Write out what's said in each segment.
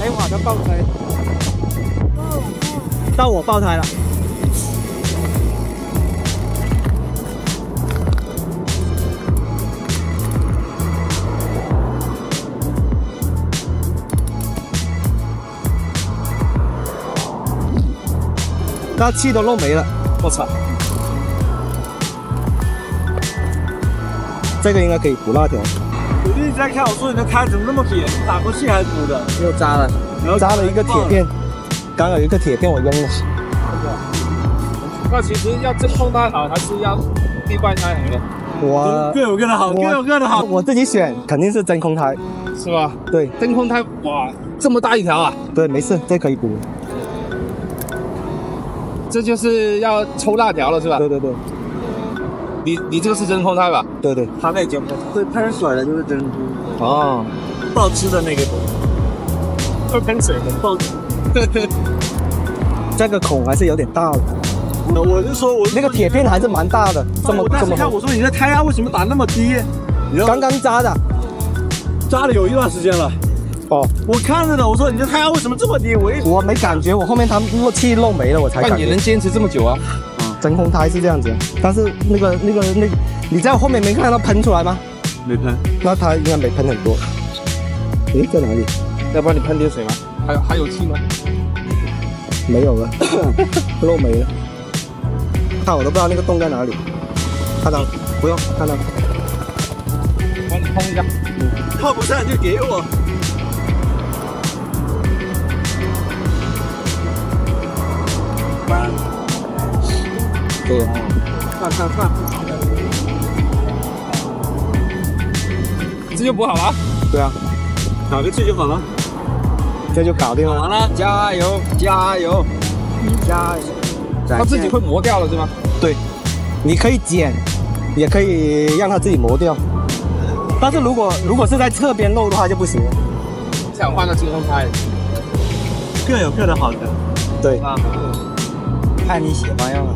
没瓦它爆胎。到我爆胎了。那气都漏没了，我操！这个应该可以补辣条。我就一直在看，我说你的胎怎么那么扁？打过气还是补的？又扎了，扎了一个铁片。刚有一个铁片我扔了。 那其实要真空胎好，还是要地块胎好呢？ 我各有各的好，各有各的好。 我自己选肯定是真空胎， 是吧？ 对， 真空胎，哇，这么大一条啊！ 对，没事，这可以补。 这就是要抽辣条了，是吧？ 对对对。 你这个是真空胎吧？ 对对，它那真空，会喷水的就是真空。 哦， 爆汁的那个会喷水的爆。这个孔还是有点大的。我是说，我那个铁片还是蛮大的，这么看，我说你的胎压为什么打那么低？ 刚刚扎的， 扎了有一段时间了。 哦， 我看着呢，我说你的胎压为什么这么低？ 我没感觉，我后面它气漏没了，我才感觉。 那你能坚持这么久啊？ 真空胎是这样子，但是那个，你在后面没看到喷出来吗？ 没喷， 那它应该没喷很多。诶，在哪里？ 要不然你喷点水吗？还有气吗？ 没有了，漏没了。看我都不知道那个洞在哪里。看到了？不用，看到了。 帮你喷一下。 靠不上就给我。对，看， 这就补好了。 对啊， 打个气就好了， 这就搞定了。 完了，加油，加油，加油！它自己会磨掉了，是吗？ 对，你可以剪，也可以让它自己磨掉。但是如果是在侧边漏的话就不行了。 想换个真空胎， 各有各的好的。对，看你喜欢样了。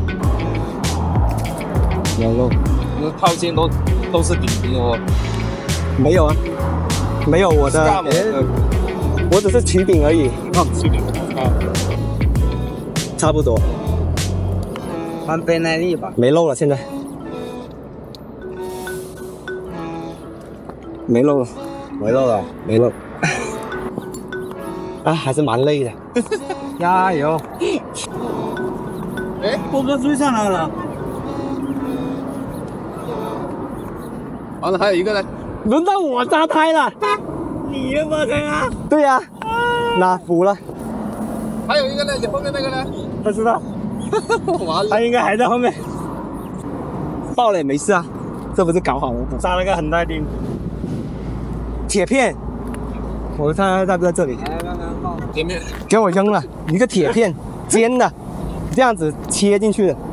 有漏， 那套件都是顶级哦。 没有啊，没有我的，我只是曲柄而已。 哦，曲柄啊， 差不多。 换倍耐力吧。 没漏了，现在没漏了， 没漏了， 没漏。啊，还是蛮累的。 加油！ 哎，波哥追上来了。完了，还有一个呢。 轮到我扎胎了。 你的爆胎啊？ 对呀、那补了。 还有一个呢，你后面那个呢？ 不知道。 完了， 他应该还在后面。爆了也没事啊，这不是搞好了？扎了个很大钉。铁片，我看在不在这里？ 前面给我扔了一个铁片，尖的，这样子切进去的。